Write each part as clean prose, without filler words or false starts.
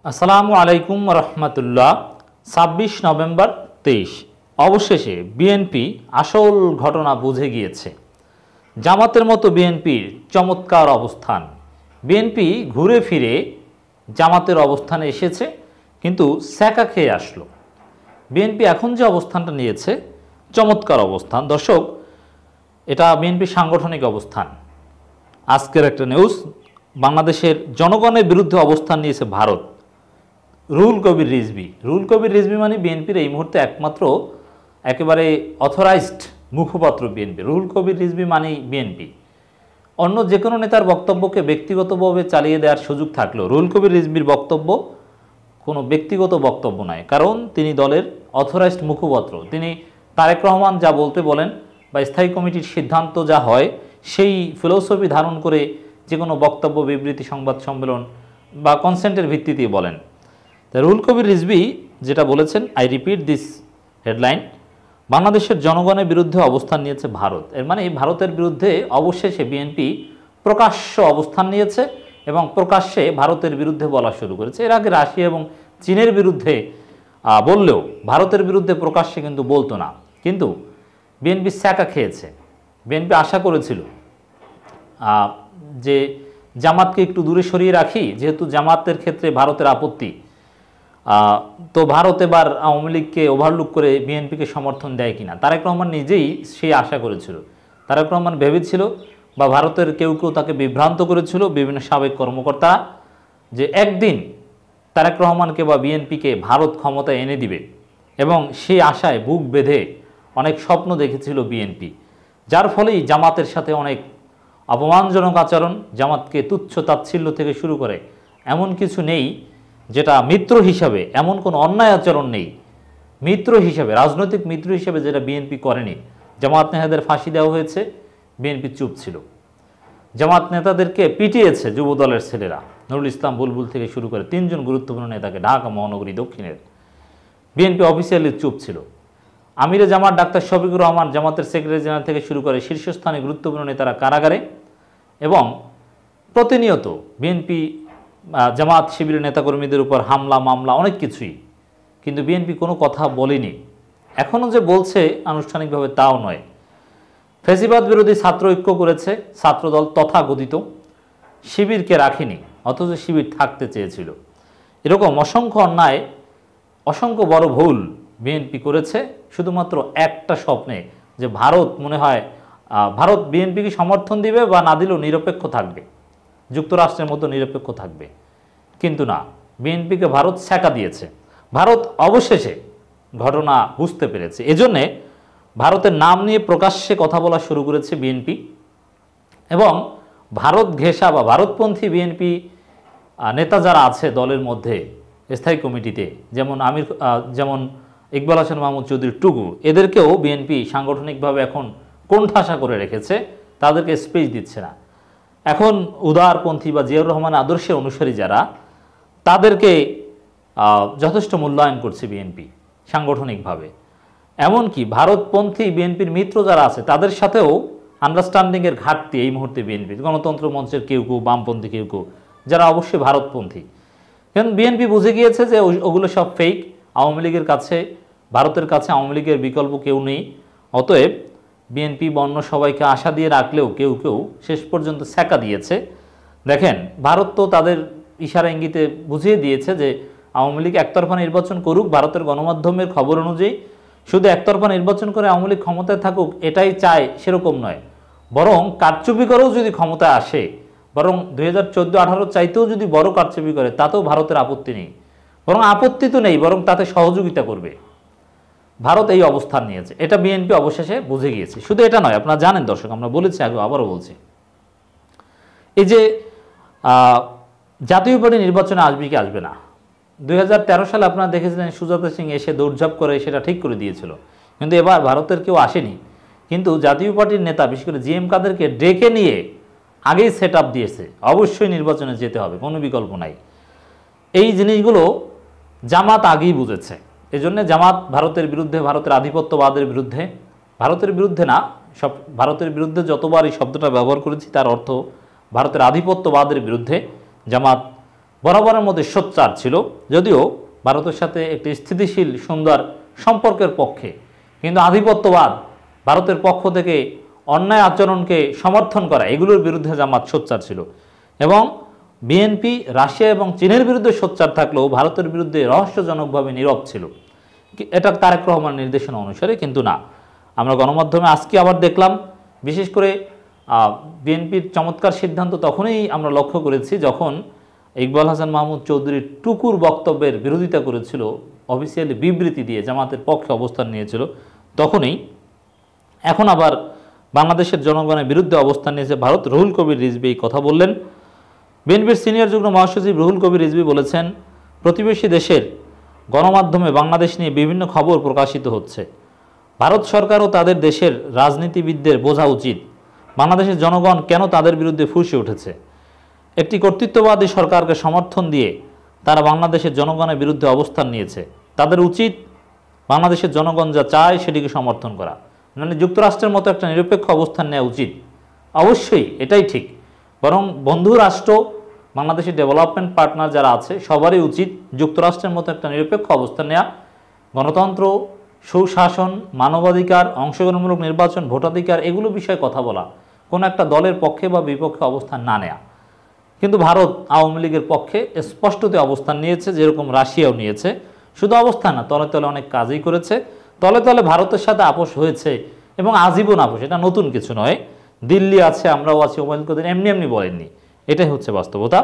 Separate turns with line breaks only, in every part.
আসসালামু আলাইকুম রহমতুল্লাহ। ২৬ নভেম্বর ২৩ অবশেষে বিএনপি আসল ঘটনা বুঝে গিয়েছে। জামাতের মতো বিএনপির চমৎকার অবস্থান। বিএনপি ঘুরে ফিরে জামাতের অবস্থানে এসেছে, কিন্তু স্যাকা খেয়ে আসলো। বিএনপি এখন যে অবস্থানটা নিয়েছে চমৎকার অবস্থান। দর্শক, এটা বিএনপির সাংগঠনিক অবস্থান। আজকের একটা নিউজ, বাংলাদেশের জনগণের বিরুদ্ধে অবস্থান নিয়েছে ভারত। রুহুল কবির রিজভী মানে বিএনপির এই মুহূর্তে একমাত্র একেবারে অথরাইজড মুখপাত্র বিএনপি। রুহুল কবির রিজভী মানেই বিএনপি। অন্য যে কোনো নেতার বক্তব্যকে ব্যক্তিগতভাবে চালিয়ে দেওয়ার সুযোগ থাকলেও রুহুল কবির রিজভীর বক্তব্য কোনো ব্যক্তিগত বক্তব্য নয়, কারণ তিনি দলের অথরাইজড মুখপাত্র। তিনি তারেক রহমান যা বলতে বলেন বা স্থায়ী কমিটির সিদ্ধান্ত যা হয় সেই ফিলোসফি ধারণ করে যে কোনো বক্তব্য, বিবৃতি, সংবাদ সম্মেলন বা কনসেন্টের ভিত্তিতেই বলেন। রুহুল কবির রিজভী যেটা বলেছেন, আই রিপিট দিস হেডলাইন, বাংলাদেশের জনগণের বিরুদ্ধে অবস্থান নিয়েছে ভারত। এর মানে ভারতের বিরুদ্ধে অবশেষে বিএনপি প্রকাশ্য অবস্থান নিয়েছে এবং প্রকাশ্যে ভারতের বিরুদ্ধে বলা শুরু করেছে। এর আগে রাশিয়া এবং চীনের বিরুদ্ধে বললেও ভারতের বিরুদ্ধে প্রকাশ্যে কিন্তু বলতো না। কিন্তু বিএনপি স্যাকা খেয়েছে। বিএনপি আশা করেছিল যে জামাতকে একটু দূরে সরিয়ে রাখি, যেহেতু জামাতের ক্ষেত্রে ভারতের আপত্তি, তো ভারত এবার আওয়ামী লীগকে ওভারলুক করে বিএনপিকে সমর্থন দেয় কিনা। তারেক রহমান নিজেই সেই আশা করেছিল। তারেক রহমান ভেবেছিল বা ভারতের কেউ কেউ তাকে বিভ্রান্ত করেছিল, বিভিন্ন সাবেক কর্মকর্তা, যে একদিন তারেক রহমানকে বা বিএনপিকে ভারত ক্ষমতায় এনে দিবে, এবং সেই আশায় বুক বেঁধে অনেক স্বপ্ন দেখেছিল বিএনপি। যার ফলেই জামাতের সাথে অনেক অপমানজনক আচরণ, জামাতকে তুচ্ছ তাচ্ছিল্য থেকে শুরু করে এমন কিছু নেই যেটা মিত্র হিসাবে, এমন কোনো অন্যায় আচরণ নেই মিত্র হিসাবে, রাজনৈতিক মিত্র হিসাবে যেটা বিএনপি করেনি। জামাত নেতাদের ফাঁসি দেওয়া হয়েছে, বিএনপি চুপ ছিল। জামাত নেতাদেরকে পিটিয়েছে যুবদলের ছেলেরা, নুরুল ইসলাম বুলবুল থেকে শুরু করে ৩ জন গুরুত্বপূর্ণ নেতাকে ঢাকা মহানগরী দক্ষিণের। বিএনপি অফিসিয়ালি চুপ ছিল। আমিরে জামাত ডাক্তার শফিকুর রহমান, জামাতের সেক্রেটারি জেনারেল থেকে শুরু করে শীর্ষস্থানীয় গুরুত্বপূর্ণ নেতারা কারাগারে, এবং প্রতিনিয়ত বিএনপি জামাত শিবিরের নেতাকর্মীদের উপর হামলা, মামলা, অনেক কিছুই। কিন্তু বিএনপি কোনো কথা বলেনি। এখনও যে বলছে আনুষ্ঠানিকভাবে তাও নয়। ফ্যাসিবাদ বিরোধী ছাত্র ঐক্য করেছে ছাত্রদল তথাকথিত, শিবিরকে রাখেনি, অথচ শিবির থাকতে চেয়েছিল। এরকম অসংখ্য অন্যায়, অসংখ্য বড় ভুল বিএনপি করেছে শুধুমাত্র একটা স্বপ্নে, যে ভারত মনে হয় ভারত বিএনপিকে সমর্থন দিবে বা না দিলেও নিরপেক্ষ থাকবে, যুক্তরাষ্ট্রের মতো নিরপেক্ষ থাকবে। কিন্তু না, বিএনপিকে ভারত ছ্যাঁকা দিয়েছে। ভারত অবশেষে ঘটনা বুঝতে পেরেছে। এজন্যে ভারতের নাম নিয়ে প্রকাশ্যে কথা বলা শুরু করেছে বিএনপি, এবং ভারত ঘেঁষা বা ভারতপন্থী বিএনপি নেতা যারা আছে দলের মধ্যে স্থায়ী কমিটিতে, যেমন ইকবাল হোসেন মাহমুদ চৌধুরী টুকু, এদেরকেও বিএনপি সাংগঠনিকভাবে এখন কোণঠাসা করে রেখেছে, তাদেরকে স্পেস দিচ্ছে না। এখন উদারপন্থী বা জিয়াউর রহমান আদর্শের অনুসারী যারা, তাদেরকে যথেষ্ট মূল্যায়ন করছে বিএনপি সাংগঠনিকভাবে। এমনকি ভারতপন্থী বিএনপির মিত্র যারা আছে তাদের সাথেও আন্ডারস্ট্যান্ডিংয়ের ঘাটতি এই মুহূর্তে বিএনপির। গণতন্ত্র মঞ্চের কেউ কেউ, বামপন্থী কেউ কেউ, যারা অবশ্যই ভারতপন্থী। কারণ বিএনপি বুঝে গিয়েছে যে ওগুলো সব ফেক। আওয়ামী লীগের কাছে, ভারতের কাছে আওয়ামী লীগের বিকল্প কেউ নেই। অতএব বিএনপি অন্য সবাইকে আশা দিয়ে রাখলেও কেউ কেউ শেষ পর্যন্ত ছ্যাঁকা দিয়েছে। দেখেন, ভারত তো তাদের ইশারা ইঙ্গিতে বুঝিয়ে দিয়েছে যে আওয়ামী লীগ একতরফা নির্বাচন করুক। ভারতের গণমাধ্যমের খবর অনুযায়ী শুধু একতরফা নির্বাচন করে আওয়ামী লীগ ক্ষমতায় থাকুক এটাই চায়, সেরকম নয়। বরং কারচুপি করেও যদি ক্ষমতায় আসে, বরং 2014-18 চাইতেও যদি বড় কারচুপি করে, তাতেও ভারতের আপত্তি নেই। বরং আপত্তি তো নেই, বরং তাতে সহযোগিতা করবে। ভারত এই অবস্থান নিয়েছে, এটা বিএনপি অবশেষে বুঝে গিয়েছে। শুধু এটা নয়, আপনারা জানেন দর্শক, আমরা বলেছি আগে, আবারও বলছি, এই যে জাতীয় পার্টি নির্বাচনে আসবে কি আসবে না, 2013 সালে আপনারা দেখেছিলেন সুজাতা সিং এসে দৌড়ঝাঁপ করে সেটা ঠিক করে দিয়েছিল। কিন্তু এবার ভারতের কেউ আসেনি, কিন্তু জাতীয় পার্টির নেতা বিশেষ করে জিএম কাদেরকে ডেকে নিয়ে আগেই সেট আপ দিয়েছে, অবশ্যই নির্বাচনে যেতে হবে, কোনো বিকল্প নাই। এই জিনিসগুলো জামাত আগেই বুঝেছে। এজন্য জামাত ভারতের বিরুদ্ধে, ভারতের আধিপত্যবাদের বিরুদ্ধে, ভারতের বিরুদ্ধে না, ভারতের বিরুদ্ধে যতবার এই শব্দটা ব্যবহার করেছি তার অর্থ ভারতের আধিপত্যবাদের বিরুদ্ধে জামাত বরাবরের মধ্যে সোচ্চার ছিল, যদিও ভারতের সাথে একটি স্থিতিশীল সুন্দর সম্পর্কের পক্ষে, কিন্তু আধিপত্যবাদ, ভারতের পক্ষ থেকে অন্যায় আচরণকে সমর্থন করা, এগুলোর বিরুদ্ধে জামাত সোচ্চার ছিল। এবং বিএনপি রাশিয়া এবং চীনের বিরুদ্ধে সোচ্চার থাকলেও ভারতের বিরুদ্ধে রহস্যজনকভাবে নীরব ছিল। এটা তারেক রহমানের নির্দেশনা অনুসারে, কিন্তু না, আমরা গণমাধ্যমে আজকে আবার দেখলাম, বিশেষ করে বিএনপির চমৎকার সিদ্ধান্ত তখনই আমরা লক্ষ্য করেছি যখন ইকবাল হাসান মাহমুদ চৌধুরীর টুকুর বক্তব্যের বিরোধিতা করেছিল, অফিসিয়ালি বিবৃতি দিয়ে জামাতের পক্ষে অবস্থান নিয়েছিল, তখনই এখন আবার বাংলাদেশের জনগণের বিরুদ্ধে অবস্থান নিয়েছে ভারত। রুহুল কবির রিজভী এই কথা বললেন। বিএনপির সিনিয়র যুগ্ম মহাসচিব রুহুল কবির রিজভী বলেছেন, প্রতিবেশী দেশের গণমাধ্যমে বাংলাদেশ নিয়ে বিভিন্ন খবর প্রকাশিত হচ্ছে। ভারত সরকারও তাদের দেশের রাজনীতিবিদদের বোঝা উচিত বাংলাদেশের জনগণ কেন তাদের বিরুদ্ধে ফুঁসে উঠেছে। একটি কর্তৃত্ববাদী সরকারকে সমর্থন দিয়ে তারা বাংলাদেশের জনগণের বিরুদ্ধে অবস্থান নিয়েছে। তাদের উচিত বাংলাদেশের জনগণ যা চায় সেটিকে সমর্থন করা, মানে যুক্তরাষ্ট্রের মতো একটা নিরপেক্ষ অবস্থান নেওয়া উচিত। অবশ্যই এটাই ঠিক, বরং বন্ধু রাষ্ট্র, বাংলাদেশের ডেভেলপমেন্ট পার্টনার যারা আছে সবারই উচিত যুক্তরাষ্ট্রের মতো একটা নিরপেক্ষ অবস্থান নেওয়া, গণতন্ত্র, সুশাসন, মানবাধিকার, অংশগ্রহণমূলক নির্বাচন, ভোটাধিকার, এগুলো বিষয়ে কথা বলা, কোনো একটা দলের পক্ষে বা বিপক্ষে অবস্থান না নেওয়া। কিন্তু ভারত আওয়ামী লীগের পক্ষে স্পষ্টতে অবস্থান নিয়েছে, যেরকম রাশিয়াও নিয়েছে। শুধু অবস্থান না, তলে তলে অনেক কাজই করেছে। তলে তলে ভারতের সাথে আপোষ হয়েছে এবং আজীবন আপোষ, এটা নতুন কিছু নয়। দিল্লি আছে, আমরাও আছি, ওবায়দুল কাদের এমনি এমনি বলেননি, এটাই হচ্ছে বাস্তবতা।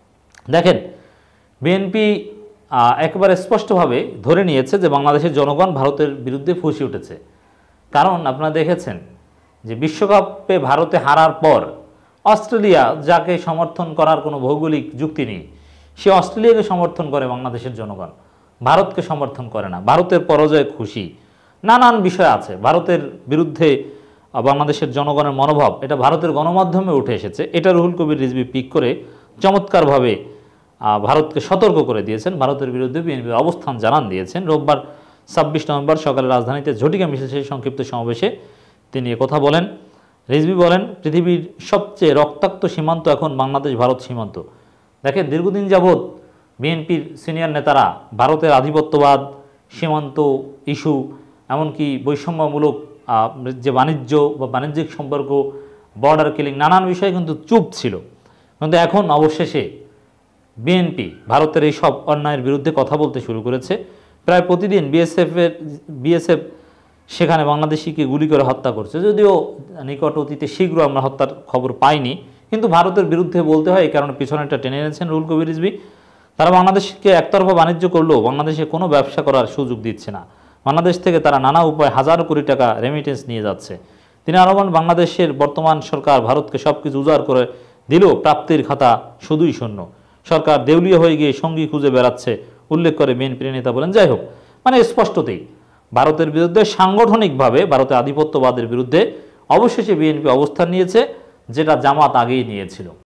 দেখেন, বিএনপি একেবারে স্পষ্টভাবে ধরে নিয়েছে যে বাংলাদেশের জনগণ ভারতের বিরুদ্ধে ফুঁসে উঠেছে। কারণ আপনারা দেখেছেন যে বিশ্বকাপে ভারতে হারার পর অস্ট্রেলিয়া, যাকে সমর্থন করার কোনো ভৌগোলিক যুক্তি নেই, সে অস্ট্রেলিয়াকে সমর্থন করে বাংলাদেশের জনগণ, ভারতকে সমর্থন করে না। ভারতের পরাজয়ে খুশি, নানান বিষয় আছে। ভারতের বিরুদ্ধে বাংলাদেশের জনগণের মনোভাব, এটা ভারতের গণমাধ্যমে উঠে এসেছে। এটা রুহুল কবির রিজভী পিক করে চমৎকারভাবে ভারতকে সতর্ক করে দিয়েছেন, ভারতের বিরুদ্ধে বিএনপির অবস্থান জানান দিয়েছেন। রোববার 26 নভেম্বর সকালে রাজধানীতে ঝটিকা মিছিল শেষে সংক্ষিপ্ত সমাবেশে তিনি কথা বলেন। রিজভী বলেন, পৃথিবীর সবচেয়ে রক্তাক্ত সীমান্ত এখন বাংলাদেশ ভারত সীমান্ত। দেখেন, দীর্ঘদিন যাবৎ বিএনপির সিনিয়র নেতারা ভারতের আধিপত্যবাদ, সীমান্ত ইস্যু, এমনকি বৈষম্যমূলক যে বাণিজ্য বা বাণিজ্যিক সম্পর্ক, বর্ডার কিলিং, নানান বিষয়ে কিন্তু চুপ ছিল। কিন্তু এখন অবশেষে বিএনপি ভারতের এই সব অন্যায়ের বিরুদ্ধে কথা বলতে শুরু করেছে। প্রায় প্রতিদিন বিএসএফ সেখানে বাংলাদেশিকে গুলি করে হত্যা করছে, যদিও নিকট অতীতে শীঘ্র আমরা হত্যার খবর পাইনি, কিন্তু ভারতের বিরুদ্ধে বলতে হয়, এই কারণে পিছনেটা টেনে এনেছেন রুহুল কবির রিজভী। তারা বাংলাদেশকে একতরফা বাণিজ্য করলেও বাংলাদেশে কোনো ব্যবসা করার সুযোগ দিচ্ছে না। বাংলাদেশ থেকে তারা নানা উপায়ে হাজার কোটি টাকা রেমিটেন্স নিয়ে যাচ্ছে। তিনি আরও বলেন, বাংলাদেশের বর্তমান সরকার ভারতকে সব কিছু উজাড় করে দিলেও প্রাপ্তির খাতা শুধুই শূন্য। সরকার দেউলিয়া হয়ে গিয়ে সঙ্গী খুঁজে বেড়াচ্ছে উল্লেখ করে বিএনপির নেতা বলেন। যাই হোক, মানে স্পষ্টতেই ভারতের বিরুদ্ধে সাংগঠনিকভাবে, ভারতের আধিপত্যবাদের বিরুদ্ধে অবশেষে বিএনপি অবস্থান নিয়েছে, যেটা জামাত আগেই নিয়েছিল।